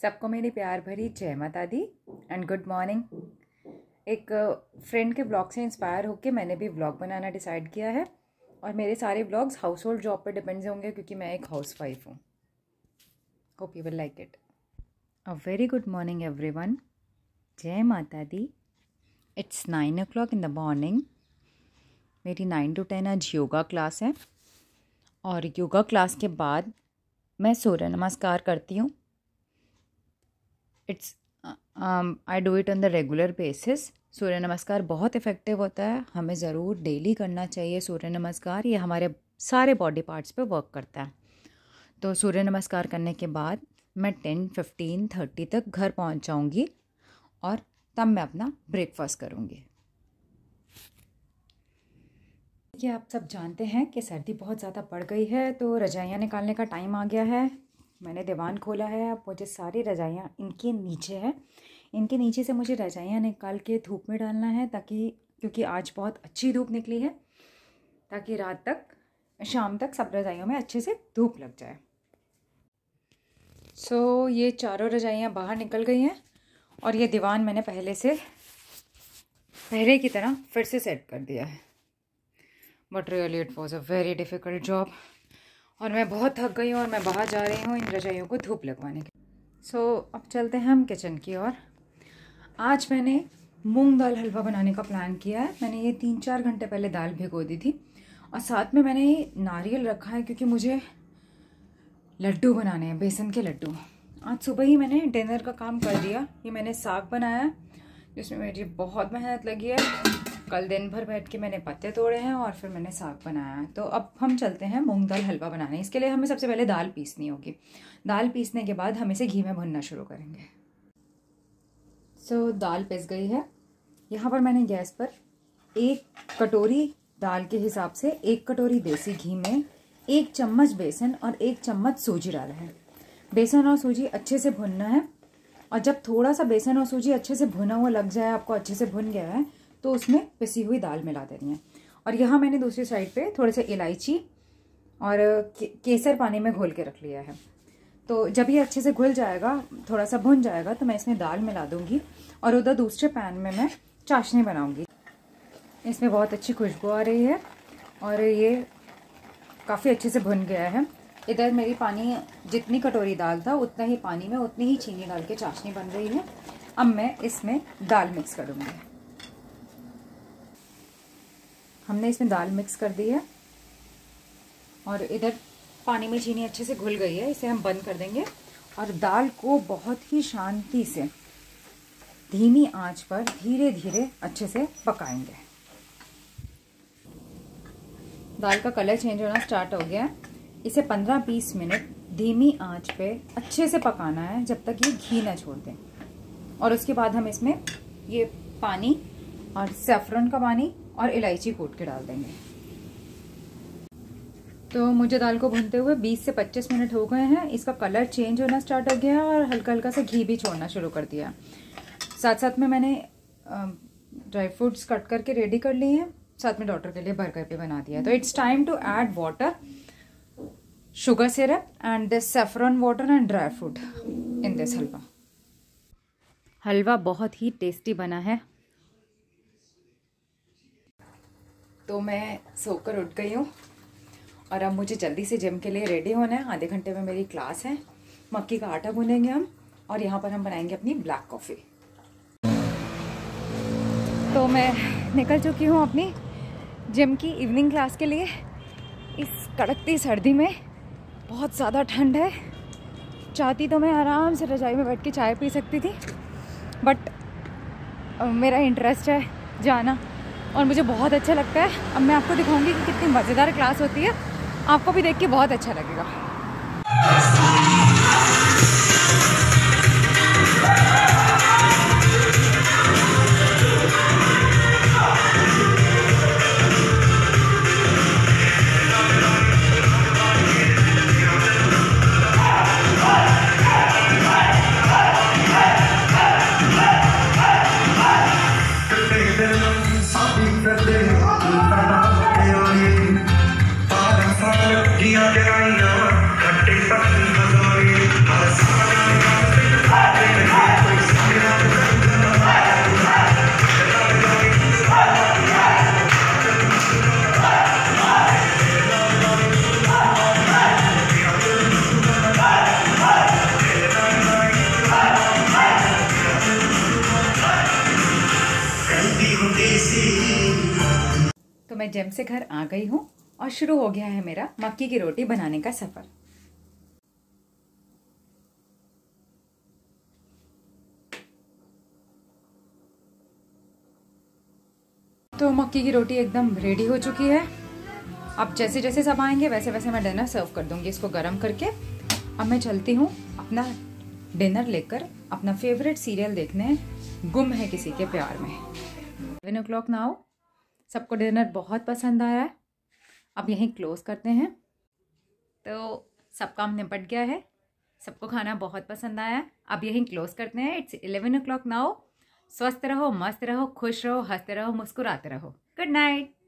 सबको मेरी प्यार भरी जय माता दी एंड गुड मॉर्निंग। एक फ्रेंड के ब्लॉग से इंस्पायर होकर मैंने भी व्लॉग बनाना डिसाइड किया है और मेरे सारे व्लॉग्स हाउस होल्ड जॉब पर डिपेंड होंगे क्योंकि मैं एक हाउसवाइफ हूँ। Hope you will like it. A very good morning everyone. जय माता दी। It's 9 o'clock in the morning. मेरी 9 to 10 आज योगा क्लास है और योगा क्लास के बाद मैं सूर्य नमस्कार करती हूँ। I do it on the regular basis. Surya Namaskar बहुत इफ़ेक्टिव होता है, हमें ज़रूर डेली करना चाहिए सूर्य नमस्कार। ये हमारे सारे बॉडी पार्ट्स पे वर्क करता है। तो सूर्य नमस्कार करने के बाद मैं 10, 15, 30 तक घर पहुंच जाऊंगी और तब मैं अपना ब्रेकफास्ट करूंगी। ये आप सब जानते हैं कि सर्दी बहुत ज़्यादा बढ़ गई है, तो रजाइयाँ निकालने का टाइम आ गया है। मैंने दीवान खोला है, अब मुझे सारी रजाइयाँ इनके नीचे है। इनके नीचे से मुझे रजाइयाँ निकाल के धूप में डालना है क्योंकि आज बहुत अच्छी धूप निकली है, ताकि रात तक शाम तक सब रजाइयों में अच्छे से धूप लग जाए। सो ये चारों रजाइयाँ बाहर निकल गई हैं और ये दीवान मैंने पहले की तरह फिर से सेट कर दिया है। But really it was a very difficult job और मैं बहुत थक गई हूँ और मैं बाहर जा रही हूँ इन रजाइयों को धूप लगवाने के। सो अब चलते हैं हम किचन की ओर। आज मैंने मूंग दाल हलवा बनाने का प्लान किया है। मैंने ये 3-4 घंटे पहले दाल भिगो दी थी और साथ में मैंने नारियल रखा है क्योंकि मुझे लड्डू बनाने हैं, बेसन के लड्डू। आज सुबह ही मैंने डिनर का काम कर दिया। ये मैंने साग बनाया जिसमें मेरी बहुत मेहनत लगी है। कल दिन भर बैठ के मैंने पत्ते तोड़े हैं और फिर मैंने साग बनाया है। तो अब हम चलते हैं मूंग दाल हलवा बनाने। इसके लिए हमें सबसे पहले दाल पीसनी होगी। दाल पीसने के बाद हम इसे घी में भुनना शुरू करेंगे। सो दाल पिस गई है। यहाँ पर मैंने गैस पर 1 कटोरी दाल के हिसाब से 1 कटोरी देसी घी में 1 चम्मच बेसन और 1 चम्मच सूजी डाला है। बेसन और सूजी अच्छे से भुनना है और जब थोड़ा सा बेसन और सूजी अच्छे से भुना हुआ लग जाए, आपको अच्छे से भुन गया है, तो उसमें पिसी हुई दाल मिला देनी है। और यहाँ मैंने दूसरी साइड पे थोड़े से इलायची और केसर पानी में घोल के रख लिया है। तो जब ये अच्छे से घुल जाएगा, थोड़ा सा भुन जाएगा, तो मैं इसमें दाल मिला दूंगी और उधर दूसरे पैन में मैं चाशनी बनाऊंगी। इसमें बहुत अच्छी खुशबू आ रही है और ये काफ़ी अच्छे से भुन गया है। इधर मेरी पानी जितनी कटोरी दाल था उतना ही पानी में उतनी ही चीनी डाल के चाशनी बन रही है। अब मैं इसमें दाल मिक्स करूँगी। हमने इसमें दाल मिक्स कर दी है और इधर पानी में चीनी अच्छे से घुल गई है। इसे हम बंद कर देंगे और दाल को बहुत ही शांति से धीमी आंच पर धीरे धीरे अच्छे से पकाएंगे। दाल का कलर चेंज होना स्टार्ट हो गया है। इसे 15-20 मिनट धीमी आंच पे अच्छे से पकाना है जब तक ये घी ना छोड़ दें। और उसके बाद हम इसमें ये पानी और सैफरन का पानी और इलायची कूट के डाल देंगे। तो मुझे दाल को भूनते हुए 20 से 25 मिनट हो गए हैं। इसका कलर चेंज होना स्टार्ट हो गया है और हल्का हल्का सा घी भी छोड़ना शुरू कर दिया। साथ साथ में मैंने ड्राई फ्रूट्स कट करके रेडी कर लिए हैं। साथ में डॉटर के लिए बर्गर भी बना दिया। तो it's time to add water, sugar syrup and this saffron water and dry fruit in this halwa. Halwa बहुत ही टेस्टी बना है। तो मैं सोकर उठ गई हूँ और अब मुझे जल्दी से जिम के लिए रेडी होना है। आधे घंटे में मेरी क्लास है। मक्की का आटा गूंदेंगे हम और यहाँ पर हम बनाएंगे अपनी ब्लैक कॉफ़ी। तो मैं निकल चुकी हूँ अपनी जिम की इवनिंग क्लास के लिए। इस कड़कती सर्दी में बहुत ज़्यादा ठंड है। चाहती तो मैं आराम से रजाई में बैठ के चाय पी सकती थी, बट मेरा इंटरेस्ट है जाना और मुझे बहुत अच्छा लगता है। अब मैं आपको दिखाऊंगी कि कितनी मज़ेदार क्लास होती है। आपको भी देख के बहुत अच्छा लगेगा। Para मैं जिम से घर आ गई हूँ और शुरू हो गया है मेरा मक्की की रोटी बनाने का सफ़र। तो मक्की की रोटी एकदम रेडी हो चुकी है। अब जैसे जैसे सब आएंगे वैसे वैसे मैं डिनर सर्व कर दूंगी इसको गर्म करके। अब मैं चलती हूँ अपना डिनर लेकर अपना फेवरेट सीरियल देखने, गुम है किसी के प्यार में। 11 o'clock नाउ। सबको डिनर बहुत पसंद आया है। अब यहीं क्लोज करते हैं। तो सब काम निपट गया है, सबको खाना बहुत पसंद आया है। अब यहीं क्लोज करते हैं। It's 11 o'clock now. स्वस्थ रहो, मस्त रहो, खुश रहो, हंसते रहो, मुस्कुराते रहो। Good night.